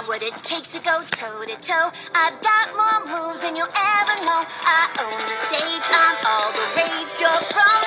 got what it takes to go toe to toe. I've got more moves than you'll ever know. I own the stage, I'm all the rage. You're from